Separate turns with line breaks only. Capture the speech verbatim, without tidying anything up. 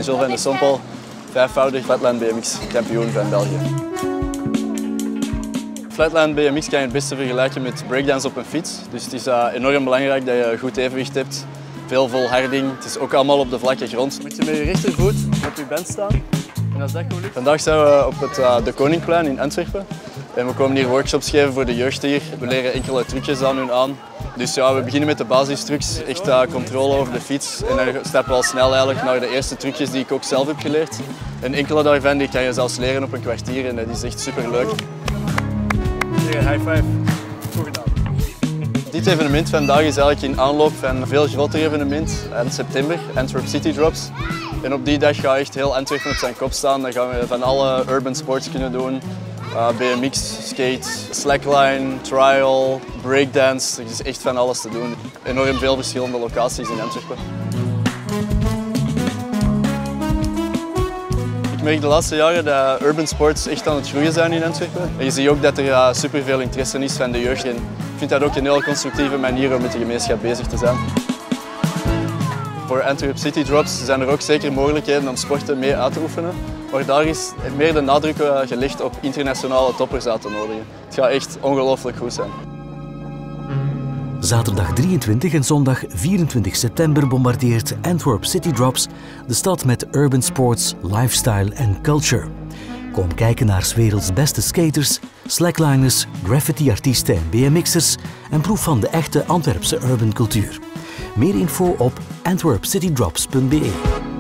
ben Joel van de Sompel, vijfvoudig flatland B M X kampioen van België. Flatland B M X kan je het beste vergelijken met breakdance op een fiets. Dus het is uh, enorm belangrijk dat je goed evenwicht hebt, veel volharding. Het is ook allemaal op de vlakke grond. Moet je met je rechtervoet op je band staan. En als dat goed lukt. Vandaag zijn we op het uh, De Koningplein in Antwerpen. En we komen hier workshops geven voor de jeugd hier. We leren enkele trucjes aan hun aan. Dus ja, we beginnen met de basistrucs, echt uh, controle over de fiets. En dan stappen we al snel eigenlijk naar de eerste trucjes die ik ook zelf heb geleerd. En enkele daarvan die kan je zelfs leren op een kwartier en dat is echt super leuk. High five. Goed gedaan. Dit evenement vandaag is eigenlijk in aanloop van een veel groter evenement in september, Antwerp City Drops. En op die dag gaat echt heel Antwerpen op zijn kop staan. Dan gaan we van alle urban sports kunnen doen. Uh, B M X, skate, slackline, trial, breakdance. Er is echt van alles te doen. Enorm veel verschillende locaties in Antwerpen. Ik merk de laatste jaren dat urban sports echt aan het groeien zijn in Antwerpen. En je ziet ook dat er uh, superveel interesse is van de jeugd. En ik vind dat ook een heel constructieve manier om met de gemeenschap bezig te zijn. Voor Antwerp City Drops zijn er ook zeker mogelijkheden om sporten mee uit te oefenen. Maar daar is meer de nadruk gelegd op internationale toppers uit te nodigen. Het gaat echt ongelooflijk goed zijn.
Zaterdag drieëntwintig en zondag vierentwintig september bombardeert Antwerp City Drops de stad met urban sports, lifestyle en culture. Kom kijken naar 's werelds beste skaters, slackliners, graffiti-artiesten en B M X'ers en proef van de echte Antwerpse urban cultuur. Meer info op antwerp city drops punt b e.